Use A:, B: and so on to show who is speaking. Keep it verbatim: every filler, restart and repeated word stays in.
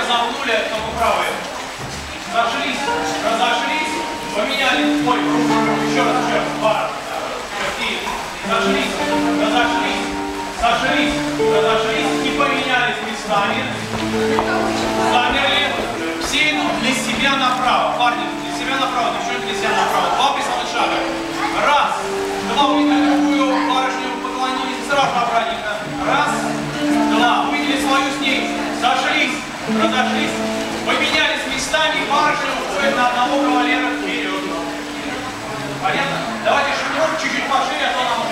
A: разогнули, только правые. Сошлись, разошлись, поменяли. Ой, еще раз, еще раз, пара. Какие? Сошлись, разошлись, сошлись, разошлись и поменялись местами. Замерли. Все идут для себя направо. Парни, для себя направо, девчонки для себя направо. Два присадных шага. Раз, два, увидели другую барышню, поклонились, сразу обратненько. Раз, два, увидели свою с ней, сошлись, разошлись, поменялись местами, барышня уходит на одного кавалера вперед. Понятно? Давайте шагнем чуть-чуть пошире, а то нам